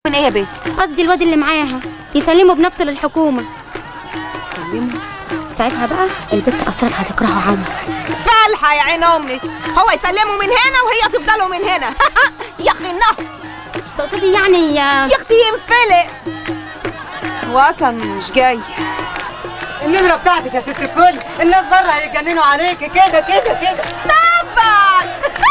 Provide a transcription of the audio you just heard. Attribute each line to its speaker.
Speaker 1: من ايه يا بنت؟
Speaker 2: قصدي الواد اللي معاها يسلموا بنفسه للحكومه.
Speaker 1: يسلموا؟
Speaker 2: ساعتها بقى البنت اسرار هتكرهه عمى.
Speaker 1: فالحه يا عين امك، هو يسلموا من هنا وهي تفضلوا من هنا. يا اخي النهر.
Speaker 2: تقصدي يعني
Speaker 1: يا اختي ينفلق. هو اصلا مش جاي.
Speaker 3: النمرة بتاعتك يا ست الكل، الناس بره هيتجننوا عليكي كده كده كده.
Speaker 1: طبعا.